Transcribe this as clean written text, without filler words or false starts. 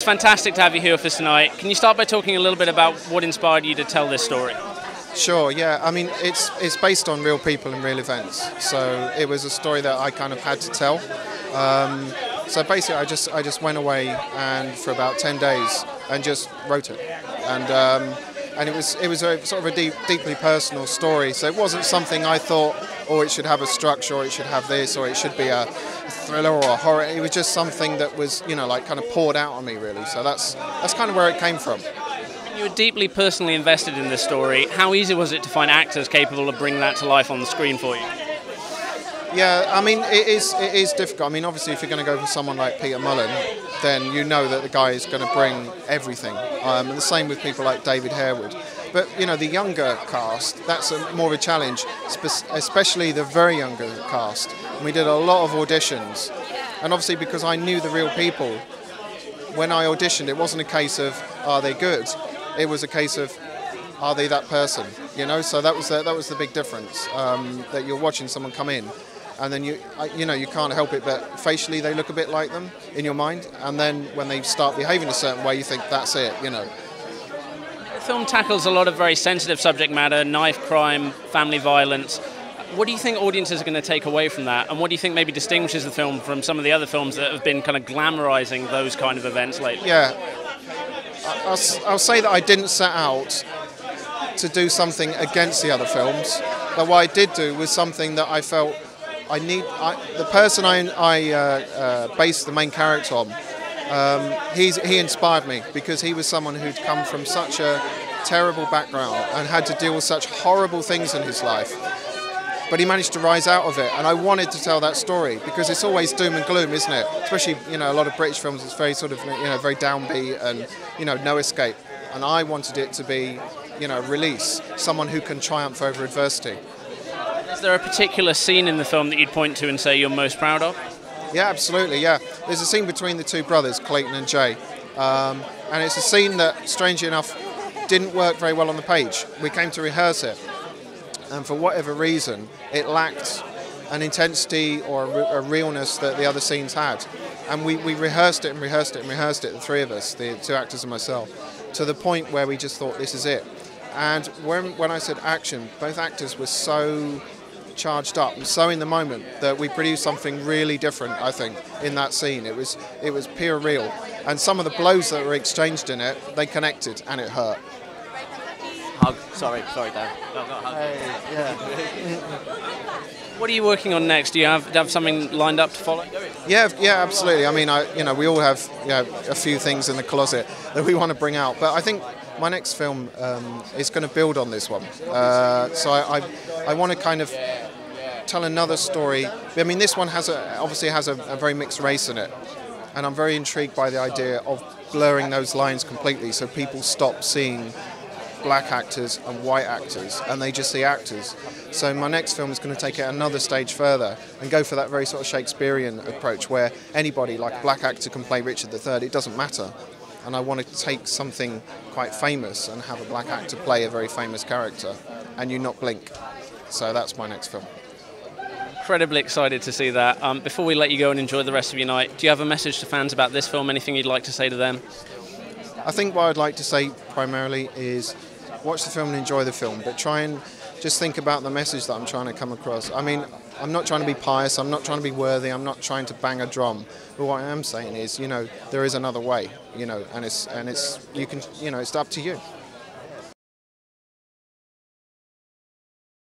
fantastic to have you here with us tonight. Can you start by talking a little bit about what inspired you to tell this story? Sure, yeah. I mean, it's based on real people and real events. So it was a story that I kind of had to tell. So basically, I just went away and for about 10 days and just wrote it. And it was a sort of a deeply personal story. So it wasn't something I thought, oh, it should have a structure, or it should have this, or it should be a thriller or a horror. It was just something that was, like kind of poured out on me, really. So that's kind of where it came from. You were deeply personally invested in this story. How easy was it to find actors capable of bringing that to life on the screen for you? Yeah, I mean, it is difficult. I mean, obviously, if you're going to go for someone like Peter Mullen, then you know that the guy is going to bring everything. And the same with people like David Harewood. But, the younger cast, that's more of a challenge, especially the very younger cast. And we did a lot of auditions. And obviously, because I knew the real people, when I auditioned, it wasn't a case of, are they good? It was a case of, are they that person? So that was the big difference, that you're watching someone come in, and then you can't help it, but facially they look a bit like them in your mind, and then when they start behaving a certain way, you think that's it. The film tackles a lot of very sensitive subject matter: knife crime, family violence. What do you think audiences are going to take away from that, and what do you think maybe distinguishes the film from some of the other films that have been kind of glamorizing those kind of events lately? Yeah. I'll say that I didn't set out to do something against the other films, but what I did do was something that I felt the person I based the main character on, he inspired me, because he was someone who'd come from such a terrible background and had to deal with such horrible things in his life. But he managed to rise out of it, and I wanted to tell that story, because it's always doom and gloom, isn't it? Especially, a lot of British films, it's very sort of, very downbeat and, no escape. And I wanted it to be, release, someone who can triumph over adversity. Is there a particular scene in the film that you'd point to and say you're most proud of? Yeah, absolutely, yeah. There's a scene between the two brothers, Clayton and Jay. And it's a scene that, strangely enough, didn't work very well on the page. We came to rehearse it, and for whatever reason, it lacked an intensity or a realness that the other scenes had. And we rehearsed it and rehearsed it and rehearsed it, the three of us, the two actors and myself, to the point where we just thought, this is it. And when I said action, both actors were so charged up and so in the moment that we produced something really different, I think, in that scene. It was pure real. And some of the blows that were exchanged in it, they connected, and it hurt. Hug. Sorry, Dan. No, hug. Hey, yeah. What are you working on next? Do you have something lined up to follow? Yeah, absolutely. I mean, we all have a few things in the closet that we want to bring out, but I think my next film is going to build on this one. So I want to kind of tell another story. I mean, this one obviously has a very mixed race in it, and I'm very intrigued by the idea of blurring those lines completely, so people stop seeing black actors and white actors, and they just see actors. So my next film is going to take it another stage further and go for that very sort of Shakespearean approach, where anybody, like a black actor, can play Richard III. It doesn't matter. And I want to take something quite famous and have a black actor play a very famous character, and you not blink. So that's my next film. Incredibly excited to see that. Before we let you go and enjoy the rest of your night, do you have a message to fans about this film? Anything you'd like to say to them? I think what I'd like to say primarily is watch the film and enjoy the film, but try and just think about the message that I'm trying to come across. I mean, I'm not trying to be pious, I'm not trying to be worthy, I'm not trying to bang a drum, but what I am saying is, there is another way, and it's you can, it's up to you.